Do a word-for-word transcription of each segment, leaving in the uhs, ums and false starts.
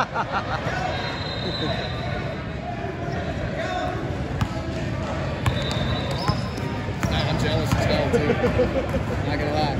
I'm jealous as hell too. Not gonna lie.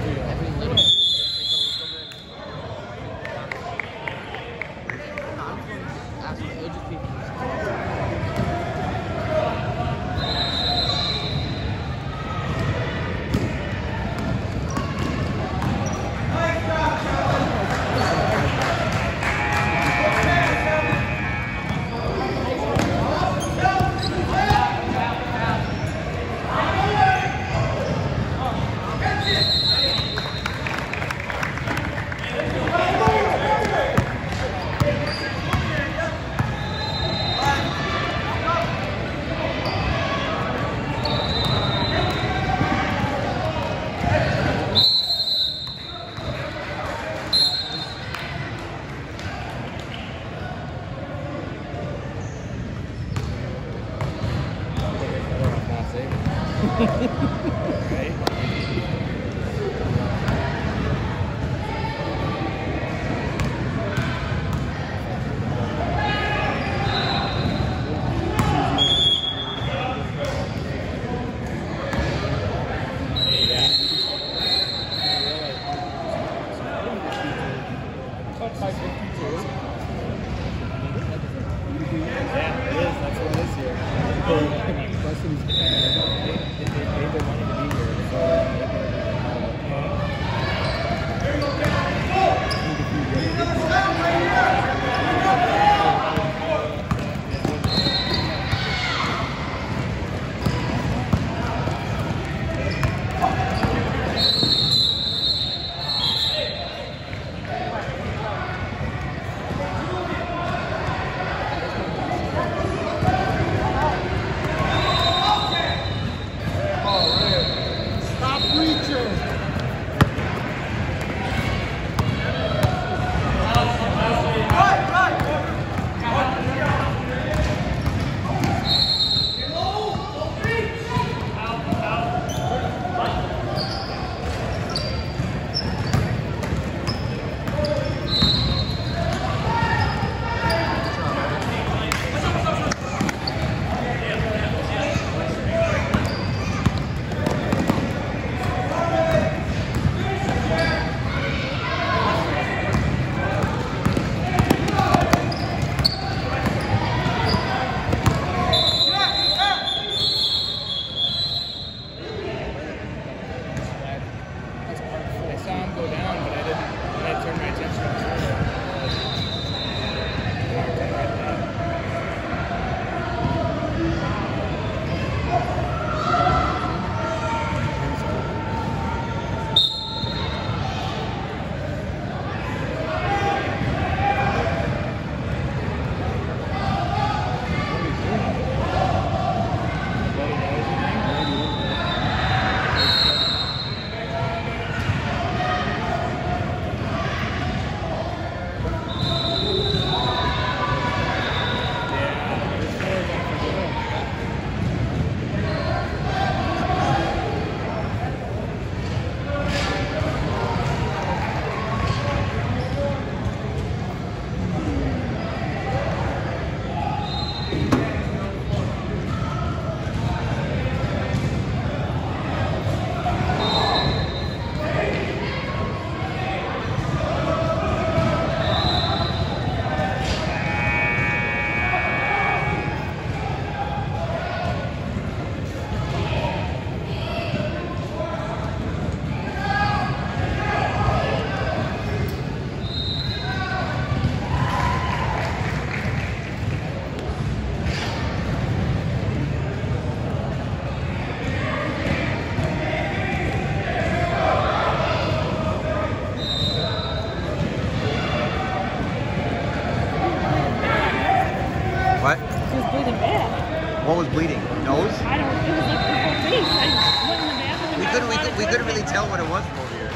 What was bleeding? Nose? I don't. It was like the whole face. I went in the bathroom. We couldn't. We, could, we couldn't really tell what it was from over here.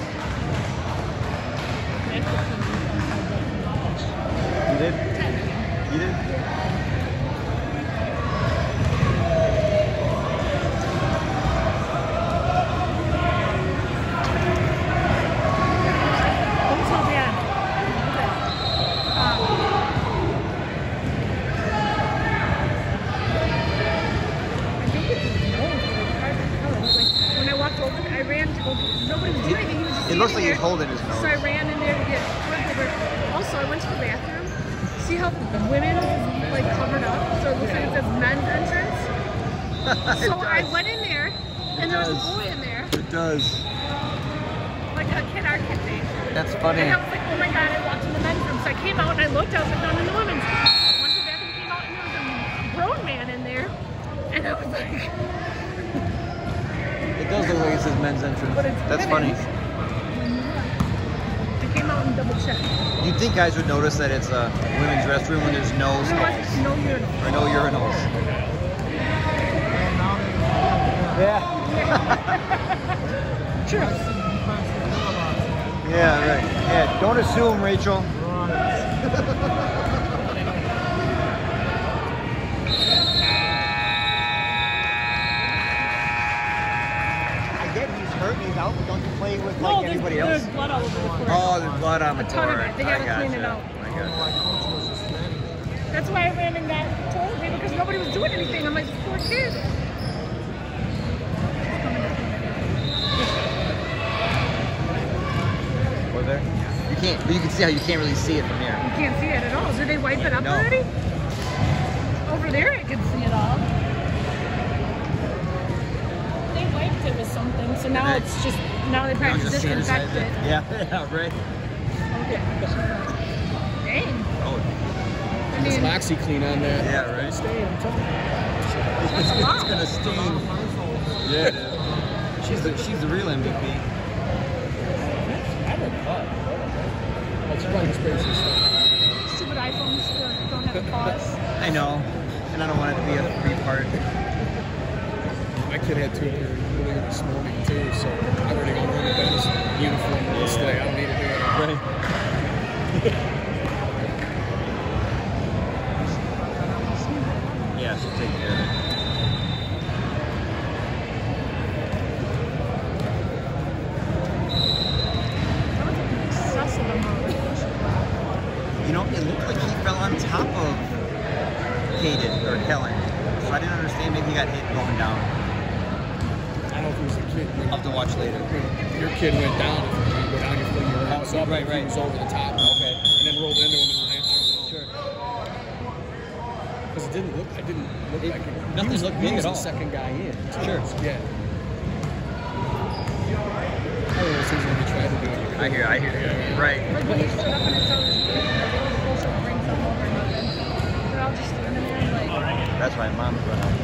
You did? You did? Don't tell Dad. cold in his nose. So I ran in there to get toilet paper. Also, I went to the bathroom. See how the women's is like covered up? So it looks like it says men's entrance. So I went in there, and there was a boy in there. It does. Like a kid our kid age. That's funny. And I was like, oh my god, I walked in the men's room. So I came out and I looked, I was like, no, I'm in the women's. Went to the bathroom, came out, and there was a grown man in there. And I was like... It does look like it says men's entrance. But it's That's funny. women's. I came out and double checked. You'd think guys would notice that it's a women's restroom when there's no stalls. No urinals. Or no urinals. Yeah. True. Yeah, right. Yeah, don't assume, Rachel. I get he's hurt and he's out, but don't you play with No, like there's, everybody there's else? blood all over the court. Oh, there's blood on the A ton of court. it. They I gotta gotcha. clean it out. I gotcha. That's why I ran and got toilet paper because nobody was doing anything. I'm like, this poor kid. Was there? You can't, but you can see how you can't really see it from here. You can't see it at all. Did they wipe it up No. already? Over there, I can see it all. They wiped it with something, so now they? it's just now they probably Just disinfect sanitize it. Yeah, yeah, right. Okay. Dang. Oh, I There's mean, OxyClean on that. yeah, right. Stay, I'm telling you. that's a lot. It's gonna sting. Yeah, it is. She's the she's the real M V P. I don't know. That's running spaces. Stupid iPhones that don't have pause. I know, and I don't want it to be a free part. My kid had two here earlier this morning too, so I already gonna run the Ben's uniform this day. I don't need to do it. Right. Yeah, she'll take care of it. That was an excessive amount. You know, it looked like he fell on top of Kaden or Helen, so I didn't understand. Maybe he got hit going down. I don't know if it was a kid. I'll have to watch later. Your kid went down. If you go down, you fling your house up. Right, and right. He was over the top. Okay. And then rolled into him and landed. I don't know. Sure. Because it didn't look. I didn't look It- like it. nothing he was, looked he big was at the all. second guy in. Sure. Yeah. I don't know if he's going to try to do it. I hear, I hear. Yeah. Right. Like when he stood up and I saw this kid, like, it was supposed to bring something over or nothing. They're all just standing there like... That's why mom's going out.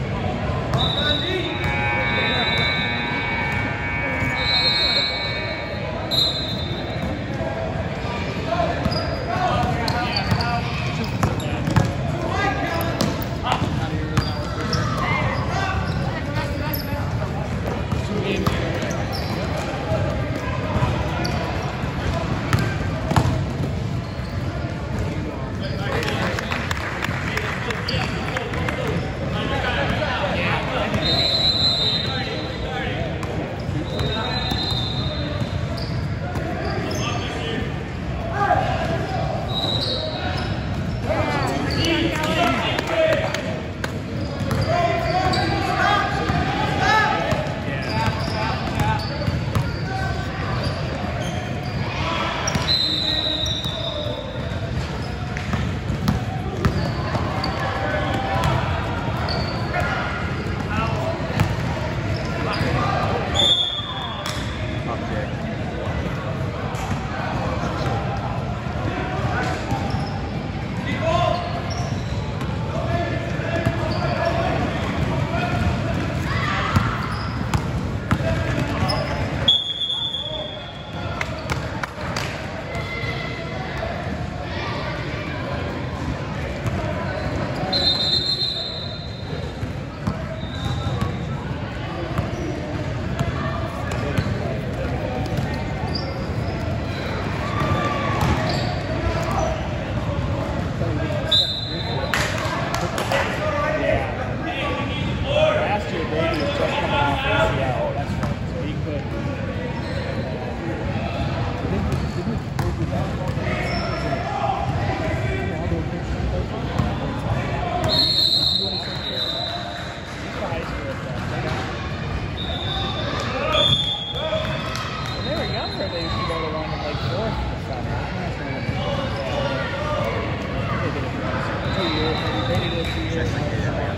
Just like it, yeah.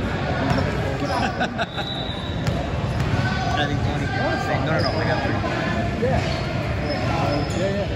And I think Tony gets the same. No, no, no, they got three. Yeah. Yeah,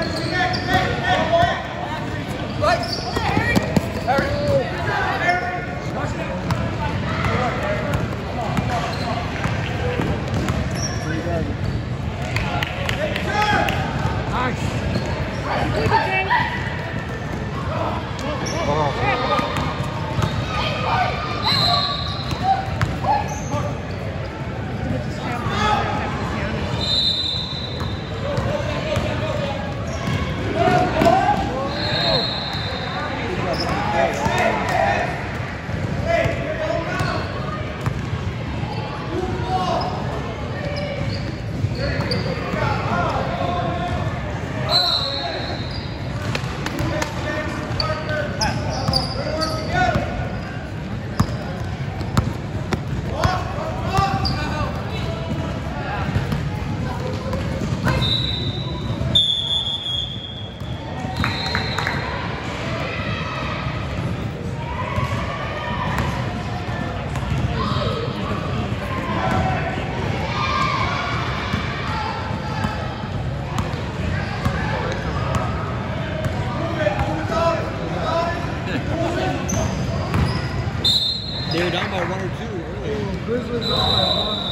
They were down by one or two earlier. Grizzlies are by one.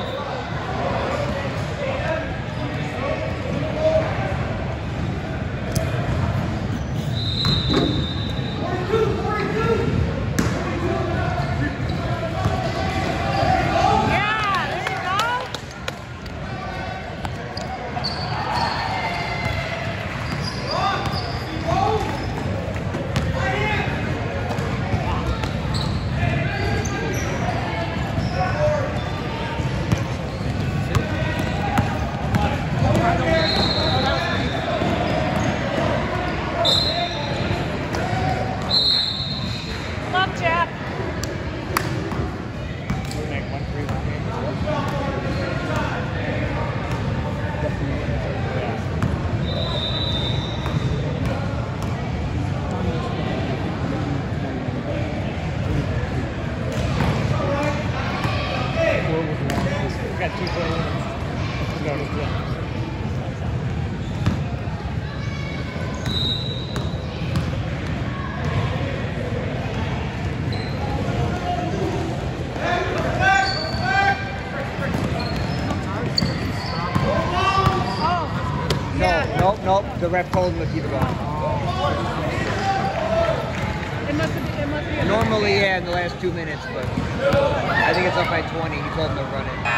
Nope, nope. The ref told him to keep it going. It must have, it must be Normally, yeah, in the last two minutes, but I think it's up by twenty. He told him to run it.